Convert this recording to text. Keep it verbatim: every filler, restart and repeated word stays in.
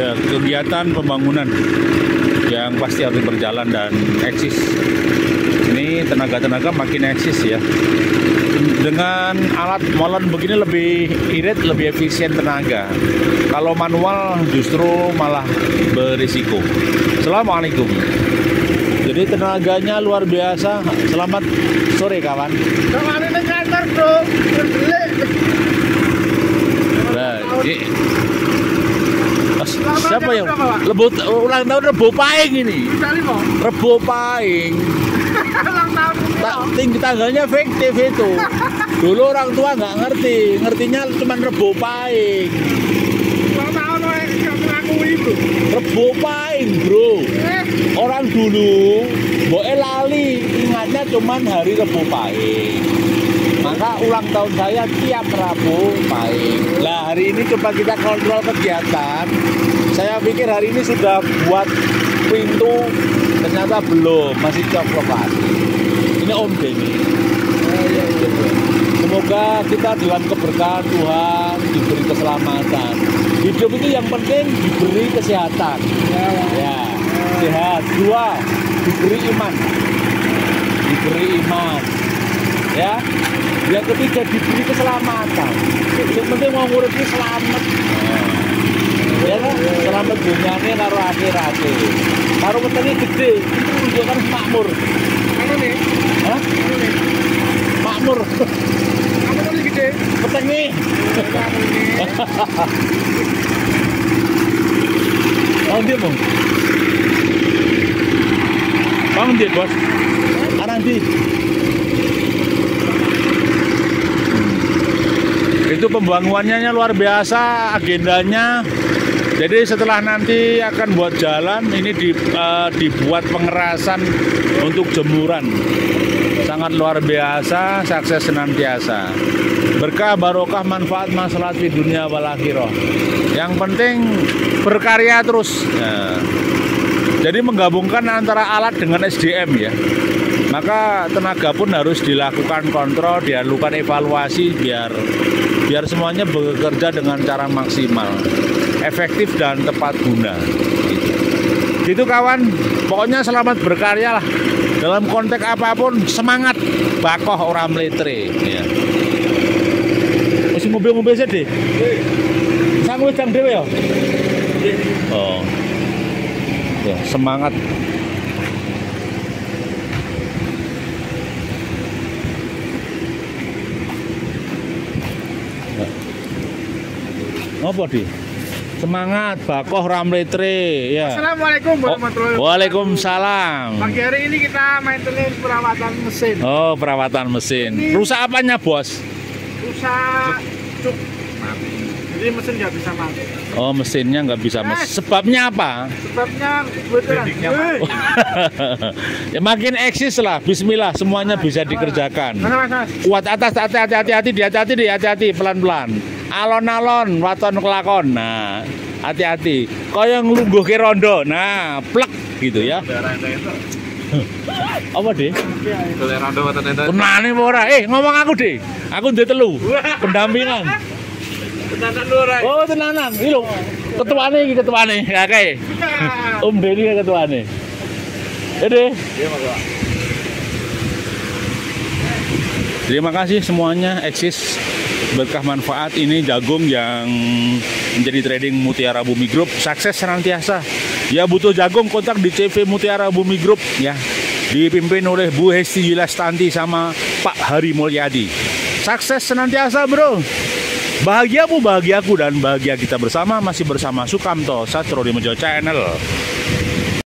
Ya, kegiatan pembangunan yang pasti harus berjalan dan eksis. Ini tenaga-tenaga makin eksis ya. Dengan alat molen begini lebih irit, lebih efisien tenaga. Kalau manual justru malah berisiko. Assalamualaikum. Jadi tenaganya luar biasa. Selamat sore kawan. Kemarin di kantor bro, berbeli. Nah, ini, siapa yang lebut ulang tahun Rebo Paing ini? Rebo Paing. Ulang tahun. Tak tinggi tanggalnya fiktif itu. Dulu orang tua nggak ngerti, ngertinya cuma Rebo Paing. Ulang tahun yang mengakui bro. Rebo Paing bro. Orang dulu boe lali, ingatnya cuma hari Rebo Paing. Maka ulang tahun saya tiap Rabu Paing. Lah hari ini coba kita kontrol kegiatan. Saya pikir hari ini sudah buat pintu, ternyata belum, masih coklat. Ini Om Denny. Semoga kita dalam keberkahan Tuhan diberi keselamatan. Hidup itu yang penting diberi kesehatan. Ya, sehat. Dua, diberi iman. Diberi iman. Ya. Yang ketiga diberi keselamatan. Yang penting mau ngurus ini selamat. Ya kan? Selamat dunianya karo akhiratnya. Karo wetenge gede, itu menunjukkan makmur. Anu nih? Hah? Anu nih? Makmur. Kamu tadi gede? Wetenge. Oh dia bang. Bang dia bos. Arang di. Itu pembangunannya luar biasa, agendanya. Jadi setelah nanti akan buat jalan, ini di, uh, dibuat pengerasan untuk jemuran. Sangat luar biasa, sukses senantiasa. Berkah, barokah, manfaat, maslahat di dunia wal akhirah. Yang penting berkarya terus. Nah, jadi menggabungkan antara alat dengan S D M ya. Maka tenaga pun harus dilakukan kontrol, dilakukan evaluasi biar biar semuanya bekerja dengan cara maksimal, efektif dan tepat guna. Gitu, gitu kawan, pokoknya selamat berkarya lah. Dalam konteks apapun semangat, bakoh orang meletre. Ya. Masih mobil-mobil sih deh. Sang wedang dewe ya. Oh, ya semangat. Apa di? Semangat, bakoh ramletre ya. Assalamualaikum warahmatullahi wabarakatuh. Waalaikumsalam. Pagi hari ini kita maintenance perawatan mesin. Oh, perawatan mesin. Ini rusak apanya, Bos? Rusak cuk mati. Jadi mesin nggak bisa mati. Oh, mesinnya nggak bisa mati. Sebabnya apa? Sebabnya kebetulan. Ya makin eksis lah. Bismillah, semuanya bisa dikerjakan. Mana mas? Kuat atas, hati-hati, hati-hati, hati-hati, hati-hati, pelan-pelan. Alon-alon, waton kelakon. Nah, hati-hati. Kaya nglungguh ke rondo. Nah, plek gitu ya. Apa deh? Tenane ora. Eh, ngomong aku deh. Aku ndek telu. Pendampingan. Tenanan ora. Oh, tenanan. Iki lho. Ketuane iki ketuane. Ya kae. Om Denny ketuane. Ede. Terima kasih semuanya, eksis. Berkah manfaat ini jagung yang menjadi trading Mutiara Bumi Group sukses senantiasa. Ya butuh jagung kontak di C V Mutiara Bumi Group ya. Dipimpin oleh Bu Hesti Yilastanti sama Pak Hari Mulyadi. Sukses senantiasa bro. Bahagiamu bahagiaku dan bahagia kita bersama masih bersama Sukamto Satrodimejo Channel.